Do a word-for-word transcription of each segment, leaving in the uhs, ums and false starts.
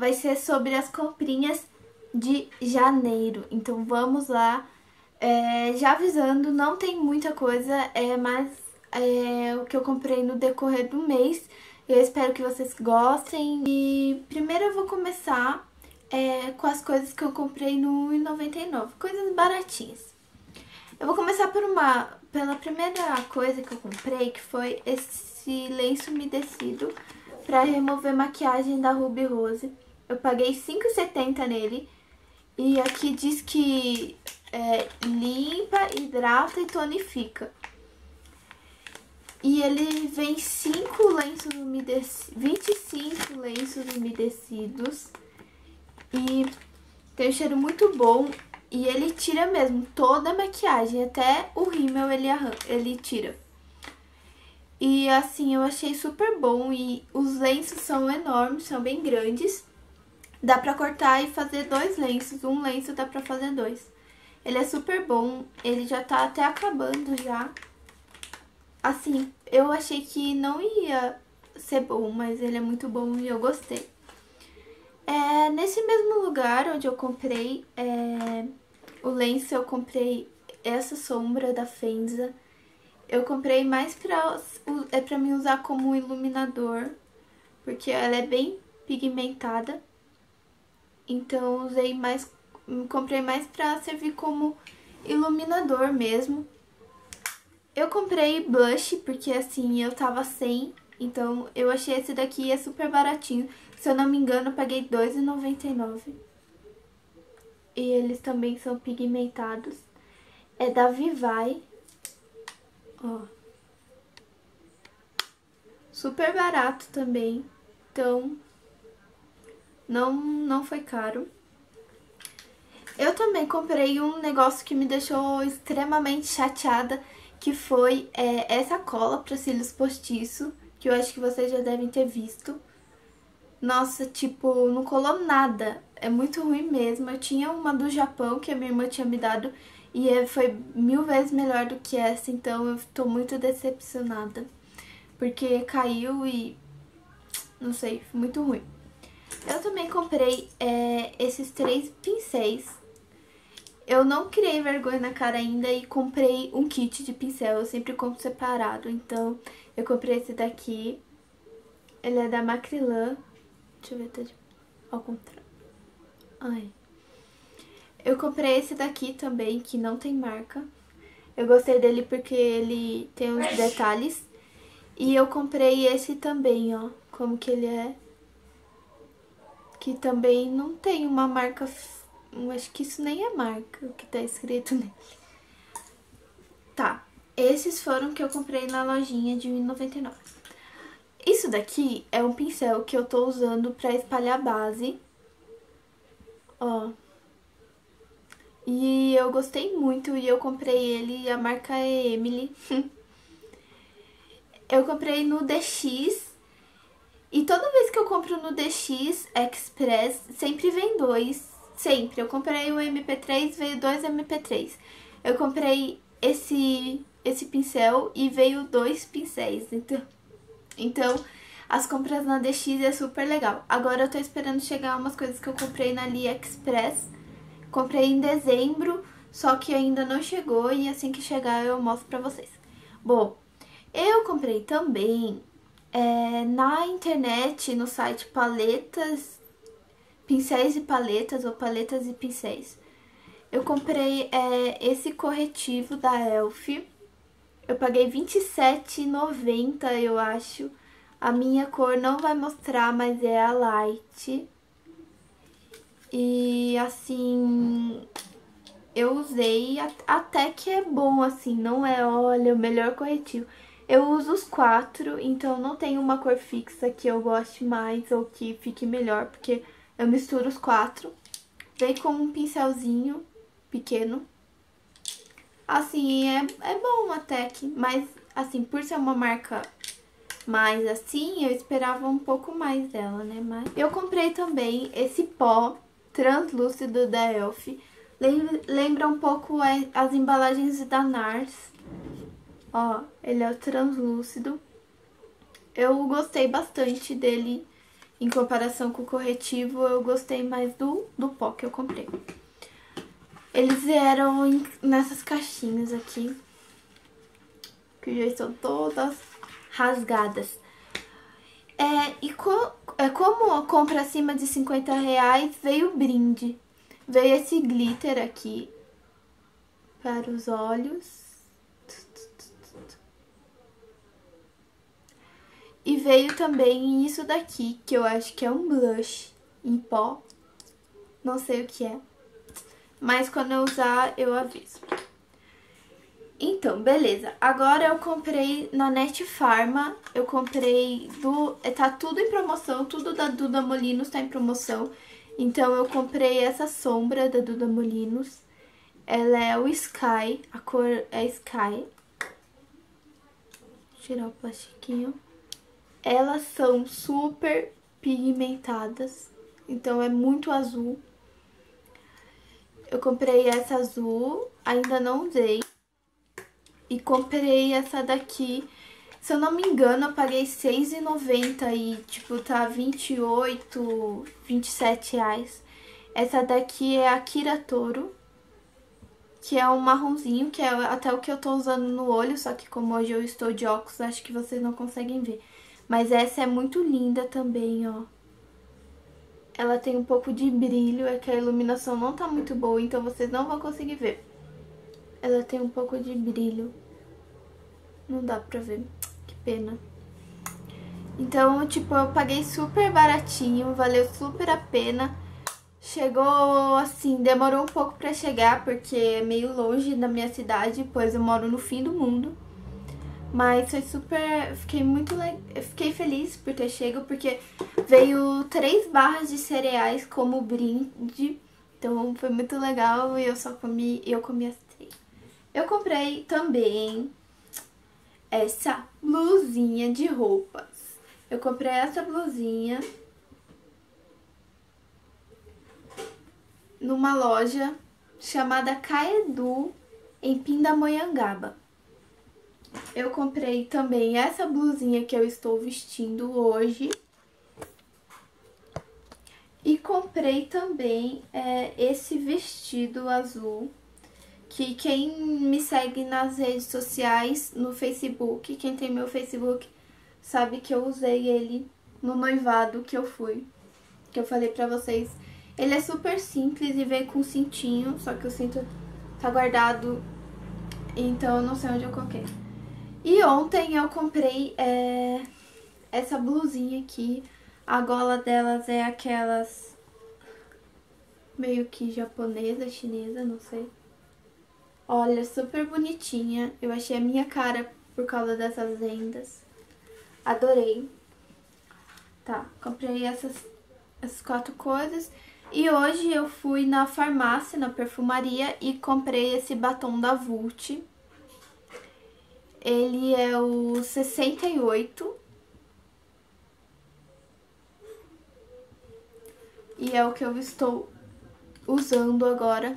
vai ser sobre as comprinhas de janeiro. Então vamos lá. É, já avisando, não tem muita coisa, é mais é, o que eu comprei no decorrer do mês. Eu espero que vocês gostem. E primeiro eu vou começar é, com as coisas que eu comprei no um e noventa e nove, coisas baratinhas. Eu vou começar por uma, pela primeira coisa que eu comprei, que foi esse lenço umedecido para remover maquiagem da Ruby Rose. Eu paguei cinco reais e setenta centavos nele. E aqui diz que é, limpa, hidrata e tonifica. E ele vem cinco lenços umedecidos, vinte e cinco lenços umedecidos. E tem um cheiro muito bom. E ele tira mesmo toda a maquiagem, até o rímel ele, ele tira. E assim, eu achei super bom. E os lenços são enormes, são bem grandes. Dá pra cortar e fazer dois lenços. Um lenço dá pra fazer dois. Ele é super bom. Ele já tá até acabando já. Assim, eu achei que não ia ser bom, mas ele é muito bom e eu gostei. É, nesse mesmo lugar onde eu comprei é, o lenço, eu comprei essa sombra da Fenza. Eu comprei mais pra, é pra me usar como iluminador, porque ela é bem pigmentada. Então usei mais, comprei mais pra servir como iluminador mesmo. Eu comprei blush, porque assim, eu tava sem, então eu achei esse daqui é super baratinho. Se eu não me engano, eu paguei dois reais e noventa e nove centavos. E eles também são pigmentados. É da Vivai. Ó. Super barato também. Então, não, não foi caro. Eu também comprei um negócio que me deixou extremamente chateada, que foi é, essa cola para cílios postiço, que eu acho que vocês já devem ter visto. Nossa, tipo, não colou nada. É muito ruim mesmo. Eu tinha uma do Japão que a minha irmã tinha me dado e foi mil vezes melhor do que essa, então eu tô muito decepcionada. Porque caiu e... não sei, foi muito ruim. Eu também comprei é, esses três pincéis. Eu não criei vergonha na cara ainda e comprei um kit de pincel. Eu sempre compro separado, então eu comprei esse daqui. Ele é da Macrylan. Deixa eu ver, tá de... ao contrário. Ai. Eu comprei esse daqui também, que não tem marca. Eu gostei dele porque ele tem uns detalhes. E eu comprei esse também, ó. Como que ele é. Que também não tem uma marca... Eu acho que isso nem é marca, o que tá escrito nele. Tá. Esses foram que eu comprei na lojinha de um real e noventa e nove centavos. Isso daqui é um pincel que eu tô usando pra espalhar base. Ó. E eu gostei muito e eu comprei ele, a marca é Emily. Eu comprei no D X. E toda vez que eu compro no D X Express, sempre vem dois. Sempre. Eu comprei o M P três, veio dois M P três. Eu comprei esse, esse pincel e veio dois pincéis. Então... Então, as compras na D X é super legal. Agora eu tô esperando chegar umas coisas que eu comprei na AliExpress. Comprei em dezembro, só que ainda não chegou e assim que chegar eu mostro pra vocês. Bom, eu comprei também é, na internet, no site Paletas, Pincéis e Paletas, ou Paletas e Pincéis. Eu comprei é, esse corretivo da Elf. Eu paguei vinte e sete reais e noventa centavos, eu acho. A minha cor não vai mostrar, mas é a Light. E, assim, eu usei até que é bom, assim. Não é, olha, o melhor corretivo. Eu uso os quatro, então não tem uma cor fixa que eu goste mais ou que fique melhor, porque eu misturo os quatro. Vem com um pincelzinho pequeno. Assim, é, é bom até que, mas assim, por ser uma marca mais assim, eu esperava um pouco mais dela, né? Mas eu comprei também esse pó translúcido da Elf. Lembra, lembra um pouco as embalagens da Nars. Ó, ele é translúcido. Eu gostei bastante dele. Em comparação com o corretivo, eu gostei mais do, do pó que eu comprei. Eles vieram em, nessas caixinhas aqui, que já estão todas rasgadas. É, e co, é, como compra acima de cinquenta reais, veio o brinde. Veio esse glitter aqui para os olhos. E veio também isso daqui, que eu acho que é um blush em pó. Não sei o que é. Mas quando eu usar, eu aviso. Então, beleza. Agora eu comprei na Net Farma. Eu comprei do... Tá tudo em promoção. Tudo da Duda Molinos tá em promoção. Então eu comprei essa sombra da Duda Molinos. Ela é o Sky. A cor é Sky. Vou tirar o plastiquinho. Elas são super pigmentadas. Então é muito azul. Eu comprei essa azul. Ainda não usei. E comprei essa daqui, se eu não me engano, eu paguei seis reais e noventa centavos e, tipo, tá vinte e oito, vinte e sete reais. Essa daqui é a Kira Toro, que é um marronzinho, que é até o que eu tô usando no olho, só que como hoje eu estou de óculos, acho que vocês não conseguem ver. Mas essa é muito linda também, ó. Ela tem um pouco de brilho, é que a iluminação não tá muito boa, então vocês não vão conseguir ver. Ela tem um pouco de brilho. Não dá pra ver. Que pena. Então, tipo, eu paguei super baratinho. Valeu super a pena. Chegou, assim, demorou um pouco pra chegar, porque é meio longe da minha cidade, pois eu moro no fim do mundo. Mas foi super... Fiquei muito... Le... Fiquei feliz por ter chegado, porque veio três barras de cereais como brinde. Então, foi muito legal e eu só comi... Eu comi as três. Eu comprei também essa blusinha de roupas. Eu comprei essa blusinha numa loja chamada Caedu, em Pindamonhangaba. Eu comprei também essa blusinha que eu estou vestindo hoje. E comprei também é, esse vestido azul, que quem me segue nas redes sociais, no Facebook, quem tem meu Facebook, sabe que eu usei ele no noivado que eu fui, que eu falei pra vocês. Ele é super simples e veio com cintinho, só que o cinto tá guardado, então eu não sei onde eu coloquei. E ontem eu comprei é, essa blusinha aqui, a gola delas é aquelas meio que japonesa, chinesa, não sei. Olha, super bonitinha. Eu achei a minha cara por causa dessas vendas. Adorei. Tá, comprei essas, essas quatro coisas. E hoje eu fui na farmácia, na perfumaria, e comprei esse batom da Vult. Ele é o sessenta e oito. E é o que eu estou usando agora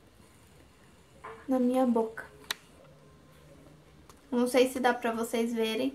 na minha boca. Não sei se dá pra vocês verem.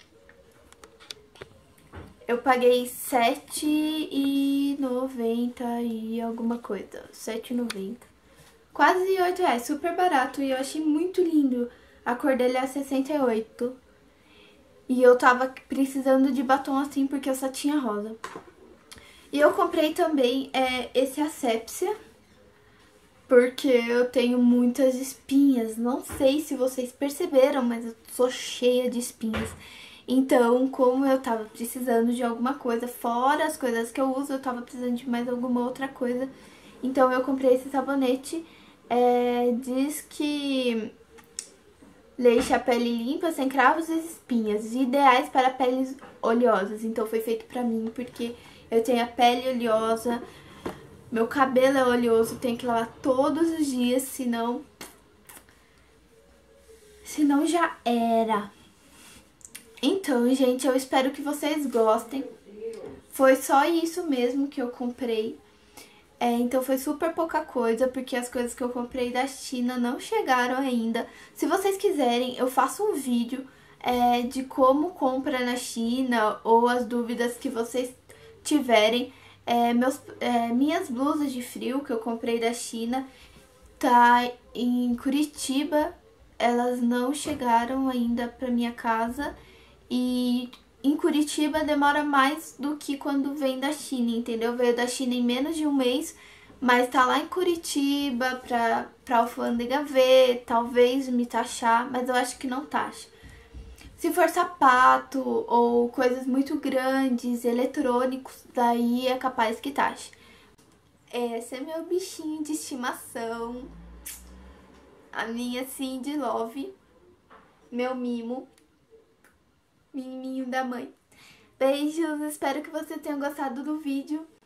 Eu paguei sete reais e noventa centavos e alguma coisa. sete reais e noventa centavos. Quase oito reais, super barato. E eu achei muito lindo. A cor dele é sessenta e oito. E eu tava precisando de batom assim porque eu só tinha rosa. E eu comprei também é, esse Asepsia, porque eu tenho muitas espinhas. Não sei se vocês perceberam, mas eu sou cheia de espinhas. Então, como eu tava precisando de alguma coisa, fora as coisas que eu uso, eu tava precisando de mais alguma outra coisa. Então, eu comprei esse sabonete. É, diz que deixa a pele limpa, sem cravos e espinhas, ideais para peles oleosas. Então, foi feito pra mim, porque eu tenho a pele oleosa. Meu cabelo é oleoso, tenho que lavar todos os dias, senão... Senão já era. Então, gente, eu espero que vocês gostem. Foi só isso mesmo que eu comprei. É, então foi super pouca coisa, porque as coisas que eu comprei da China não chegaram ainda. Se vocês quiserem, eu faço um vídeo é, de como compra na China, ou as dúvidas que vocês tiverem. É, meus, é, minhas blusas de frio que eu comprei da China tá em Curitiba, elas não chegaram ainda pra minha casa e em Curitiba demora mais do que quando vem da China, entendeu? Veio da China em menos de um mês, mas tá lá em Curitiba pra, pra alfândega ver, talvez me taxar, mas eu acho que não taxa. Se for sapato ou coisas muito grandes, eletrônicos, daí é capaz que taxe. Esse é meu bichinho de estimação, a minha Cindy Love, meu mimo, menininho da mãe. Beijos, espero que você tenha gostado do vídeo